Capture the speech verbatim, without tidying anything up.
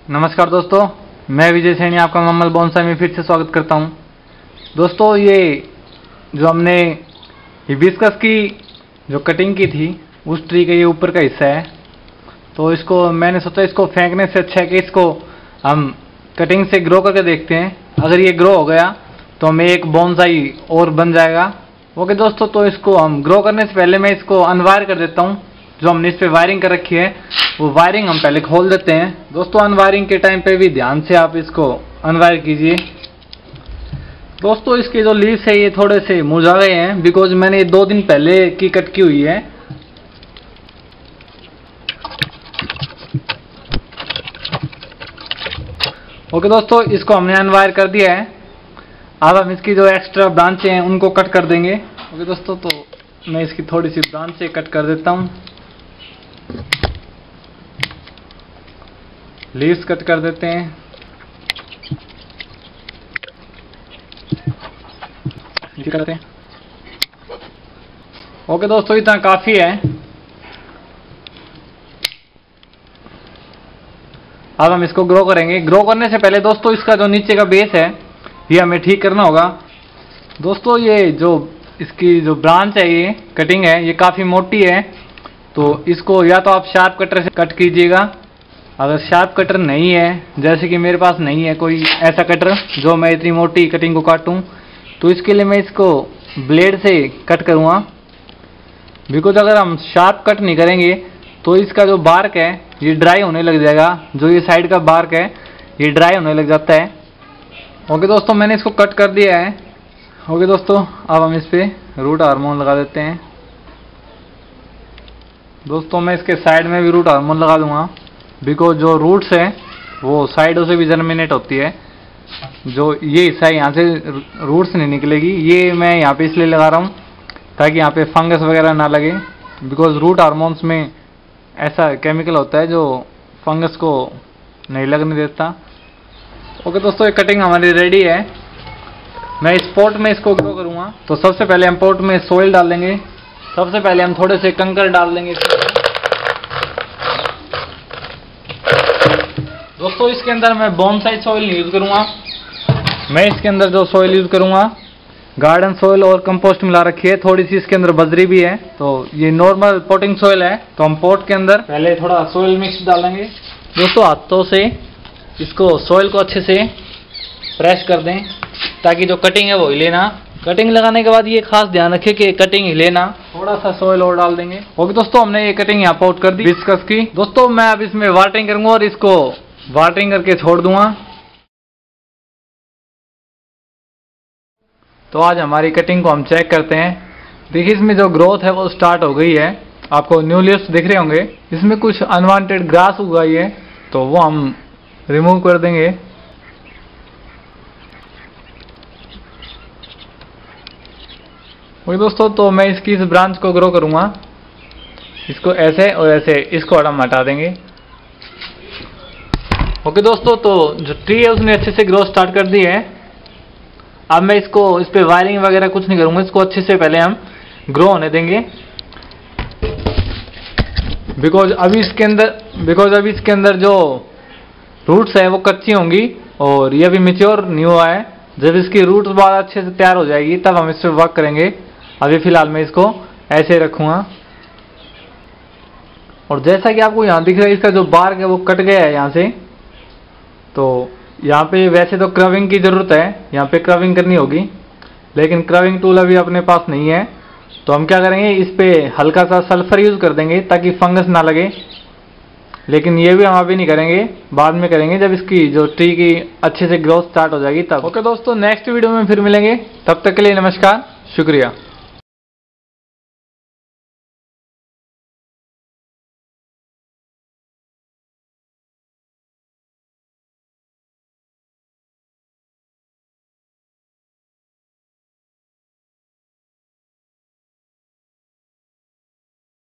नमस्कार दोस्तों, मैं विजय सैनी आपका मम्मल बोनसाई में फिर से स्वागत करता हूं। दोस्तों, ये जो हमने हिबिस्कस की जो कटिंग की थी उस ट्री का ये ऊपर का हिस्सा है। तो इसको मैंने सोचा इसको फेंकने से अच्छा है कि इसको हम कटिंग से ग्रो करके देखते हैं। अगर ये ग्रो हो गया तो हमें एक बोनसाई और बन जाएगा। ओके दोस्तों, तो इसको हम ग्रो करने से पहले मैं इसको अनवायर कर देता हूँ। जो हमने इस पे वायरिंग कर रखी है वो वायरिंग हम पहले खोल देते हैं। दोस्तों, अनवायरिंग के टाइम पे भी ध्यान से आप इसको अनवायर कीजिए। दोस्तों, इसके जो लीव्स है ये थोड़े से मुरझा गए हैं बिकॉज मैंने ये दो दिन पहले की कट की हुई है। ओके दोस्तों, इसको हमने अनवायर कर दिया है। अब हम इसकी जो एक्स्ट्रा ब्रांचें हैं उनको कट कर देंगे। ओके दोस्तों, तो मैं इसकी थोड़ी सी ब्रांचें कट कर देता हूँ। लीव्स कट कर देते हैं। ये करते हैं। ओके दोस्तों, इतना काफी है। अब हम इसको ग्रो करेंगे। ग्रो करने से पहले दोस्तों इसका जो नीचे का बेस है ये हमें ठीक करना होगा। दोस्तों, ये जो इसकी जो ब्रांच है ये कटिंग है ये काफी मोटी है, तो इसको या तो आप शार्प कटर से कट कीजिएगा। अगर शार्प कटर नहीं है, जैसे कि मेरे पास नहीं है कोई ऐसा कटर जो मैं इतनी मोटी कटिंग को काटूं, तो इसके लिए मैं इसको ब्लेड से कट करूँगा। बिकॉज अगर हम शार्प कट नहीं करेंगे तो इसका जो बार्क है ये ड्राई होने लग जाएगा। जो ये साइड का बार्क है ये ड्राई होने लग जाता है। ओके दोस्तों, मैंने इसको कट कर दिया है। ओके दोस्तों, अब हम इस पे रूट हार्मोन लगा देते हैं। दोस्तों, मैं इसके साइड में भी रूट हार्मोन लगा दूंगा बिकॉज जो रूट्स है वो साइडों से भी जर्मिनेट होती है। जो ये हिस्सा है यहाँ से रूट्स नहीं निकलेगी, ये मैं यहाँ पे इसलिए लगा रहा हूँ ताकि यहाँ पे फंगस वगैरह ना लगे। बिकॉज रूट हार्मोन्स में ऐसा केमिकल होता है जो फंगस को नहीं लगने देता। ओके दोस्तों, ये कटिंग हमारी रेडी है। मैं इस पॉट में इसको ग्रो करूँगा। तो सबसे पहले हम पॉट में सोइल डाल देंगे। सबसे पहले हम थोड़े से कंकर डाल देंगे इसमें। दोस्तों, इसके अंदर मैं बोनसाई सॉइल यूज करूंगा। मैं इसके अंदर जो सॉइल यूज करूंगा गार्डन सॉइल और कंपोस्ट मिला रखी है। थोड़ी सी इसके अंदर बजरी भी है। तो ये नॉर्मल पोटिंग सॉइल है। तो हम पोट के अंदर पहले थोड़ा सॉइल मिक्स डालेंगे। दोस्तों, हाथों से इसको सॉइल को अच्छे से प्रेस कर दें ताकि जो कटिंग है वो हिले ना। कटिंग लगाने के बाद ये खास ध्यान रखें कि कटिंग हिले ना। थोड़ा सा सॉइल और डाल देंगे। ओके दोस्तों, हमने ये कटिंग यहाँ पोट कर दी हिबिस्कस की। दोस्तों, मैं अब इसमें वाटरिंग करूंगा और इसको वाटरिंग करके छोड़ दूंगा। तो आज हमारी कटिंग को हम चेक करते हैं। देखिए, इसमें जो ग्रोथ है वो स्टार्ट हो गई है। आपको न्यू लीव्स दिख रहे होंगे। इसमें कुछ अनवांटेड ग्रास उगाई है तो वो हम रिमूव कर देंगे। ओके दोस्तों, तो मैं इसकी इस ब्रांच को ग्रो करूंगा। इसको ऐसे और ऐसे इसको हम हटा देंगे। ओके दोस्तों, तो जो ट्री है उसने अच्छे से ग्रो स्टार्ट कर दी है। अब मैं इसको इस पे वायरिंग वगैरह कुछ नहीं करूंगा। इसको अच्छे से पहले हम ग्रो होने देंगे बिकॉज अभी इसके अंदर बिकॉज अभी इसके अंदर जो रूट्स है वो कच्ची होंगी और ये अभी मेच्योर नहीं हुआ है। जब इसकी रूट्स बहुत अच्छे से तैयार हो जाएगी तब हम इस पर वर्क करेंगे। अभी फिलहाल मैं इसको ऐसे रखूंगा। और जैसा कि आपको यहाँ दिख रहा है, इसका जो बार्क है वो कट गया है यहाँ से। तो यहाँ पे वैसे तो क्रविंग की ज़रूरत है, यहाँ पे क्रविंग करनी होगी, लेकिन क्रविंग टूल अभी अपने पास नहीं है। तो हम क्या करेंगे, इस पे हल्का सा सल्फर यूज़ कर देंगे ताकि फंगस ना लगे। लेकिन ये भी हम अभी नहीं करेंगे, बाद में करेंगे जब इसकी जो ट्री की अच्छे से ग्रोथ स्टार्ट हो जाएगी तब। ओके दोस्तों, नेक्स्ट वीडियो में फिर मिलेंगे। तब तक के लिए नमस्कार, शुक्रिया।